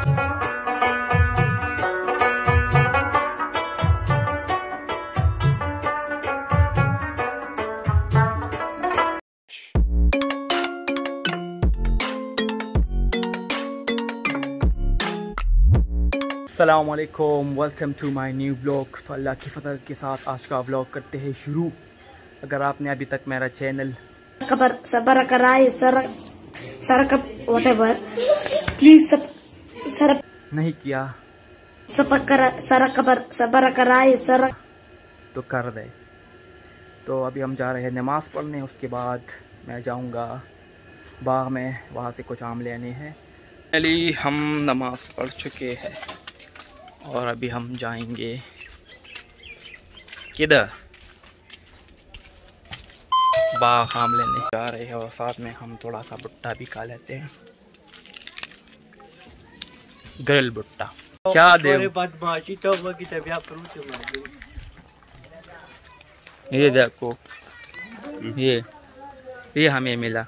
अस्सलामुअलैकुम, welcome to my new blog. तो अल्लाह की फजल के साथ आज का व्लॉग करते हैं शुरू। अगर आपने अभी तक मेरा चैनल प्लीज नहीं किया तो कर दे। तो अभी हम जा रहे हैं नमाज़ पढ़ने, उसके बाद मैं जाऊंगा बाग में, वहाँ से कुछ आम लेने हैं। पहले हम नमाज़ पढ़ चुके हैं और अभी हम जाएंगे किधर, बाग आम लेने जा रहे हैं और साथ में हम थोड़ा सा भुट्टा भी खा लेते हैं, ग्रिल भुट्टा। क्या दे ये देखो, ये हमें मिला।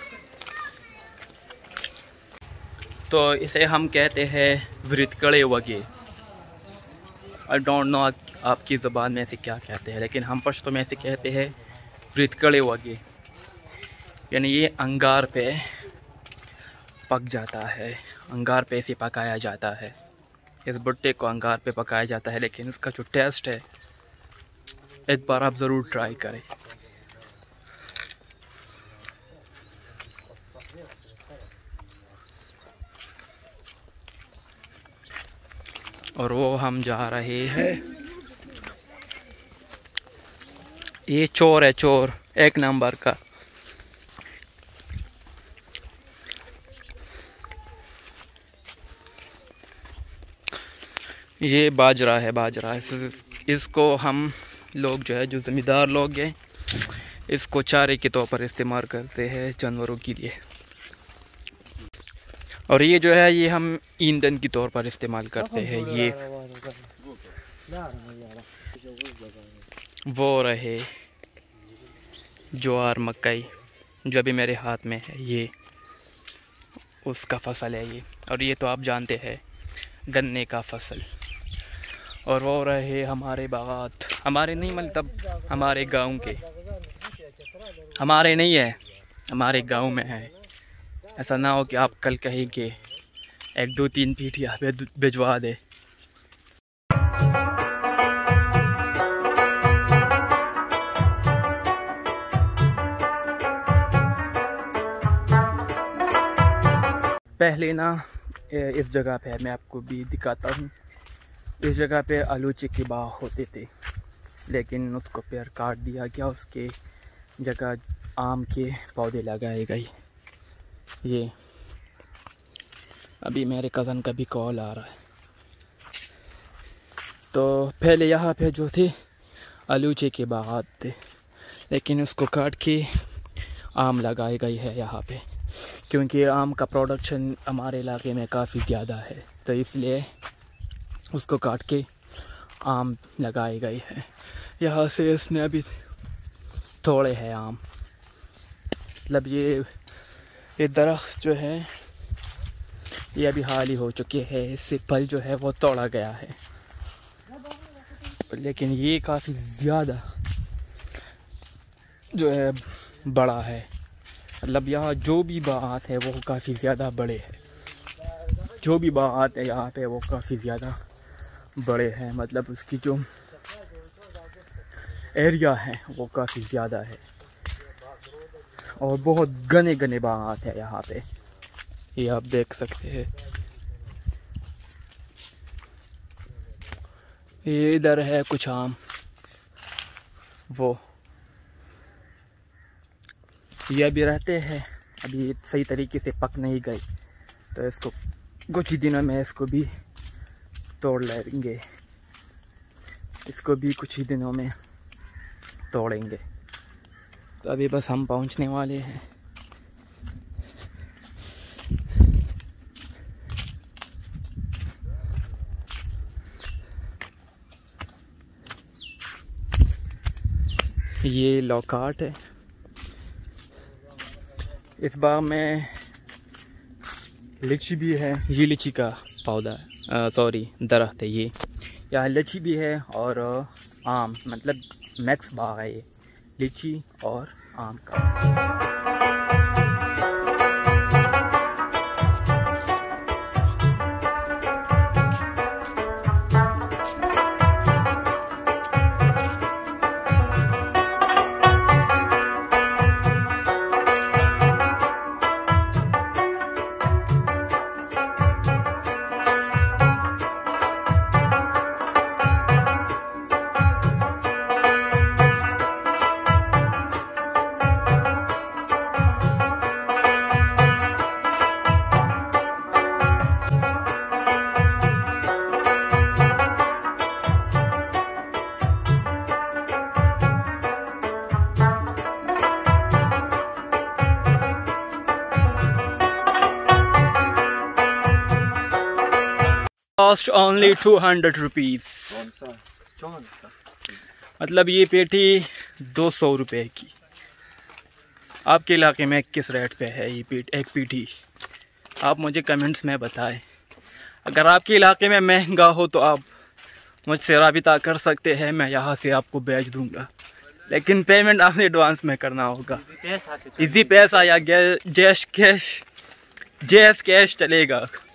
तो इसे हम कहते हैं वृतकड़े वगे। आई डोंट नो आपकी ज़बान में से क्या कहते हैं, लेकिन हम पश्तो में से कहते हैं वृतकड़े वगे। यानी ये अंगार पे पक जाता है, अंगार पे से पकाया जाता है। इस भुट्टे को अंगार पे पकाया जाता है, लेकिन इसका जो टेस्ट है एक बार आप ज़रूर ट्राई करें। और वो हम जा रहे हैं, ये चोर है, चोर एक नंबर का। ये बाजरा है, बाजरा। इसको हम लोग जो है, जो ज़मींदार लोग हैं, इसको चारे के तौर पर इस्तेमाल करते हैं जानवरों के लिए। और ये जो है, ये हम ईंधन के तौर पर इस्तेमाल करते हैं। ये वो रहे ज्वार मकई जो अभी मेरे हाथ में है, ये उसका फसल है ये। और ये तो आप जानते हैं गन्ने का फसल। और वो रहे हमारे बागात, हमारे नहीं मतलब हमारे गांव के, हमारे नहीं है, हमारे गांव में है। ऐसा ना हो कि आप कल कहीं के 1-2-3 पीठिया भिजवा दे। पहले ना इस जगह पे मैं आपको भी दिखाता हूँ। इस जगह पे आलूचे के बाग होते थे, लेकिन उसको पेड़ काट दिया गया, उसके जगह आम के पौधे लगाए गए। ये अभी मेरे कज़न का भी कॉल आ रहा है। तो पहले यहाँ पे जो थे आलूचे के बागात थे, लेकिन उसको काट के आम लगाए गए है यहाँ पे, क्योंकि आम का प्रोडक्शन हमारे इलाके में काफ़ी ज़्यादा है, तो इसलिए उसको काट के आम लगाए गए हैं। यहाँ से इसने अभी थोड़े हैं आम, मतलब ये दरख्त जो है ये अभी हाल ही हो चुके हैं, इससे फल जो है वो तोड़ा गया है। लेकिन ये काफ़ी ज़्यादा जो है बड़ा है, मतलब यहाँ जो भी बागात है वो काफ़ी ज़्यादा बड़े हैं। जो भी बागात है यहाँ पे वो काफ़ी ज़्यादा बड़े हैं, मतलब उसकी जो एरिया है वो काफ़ी ज़्यादा है। और बहुत घने घने बागात है यहाँ पे, ये आप देख सकते हैं। ये इधर है कुछ आम, वो ये अभी रहते हैं, अभी सही तरीके से पक नहीं गए, तो इसको कुछ ही दिनों में इसको भी तोड़ लेंगे, इसको भी कुछ ही दिनों में तोड़ेंगे। तो अभी बस हम पहुंचने वाले हैं। ये लौकाट है। इस बार में लीची भी है, ये लीची का पौधा सॉरी दरख्त है ये। यहाँ लीची भी है और आम, मतलब मैक्स बाग है ये लीची और आम का। Cost only 200 rupees. मतलब ये पेटी 200 रुपये की। आपके इलाके में किस रेट पे है ये एक पेटी? आप मुझे कमेंट्स में बताएं। अगर आपके इलाके में महंगा हो तो आप मुझसे राबिता कर सकते हैं, मैं यहाँ से आपको भेज दूँगा, लेकिन पेमेंट आपने एडवांस में करना होगा। इजी पैसा या जैश कैश चलेगा।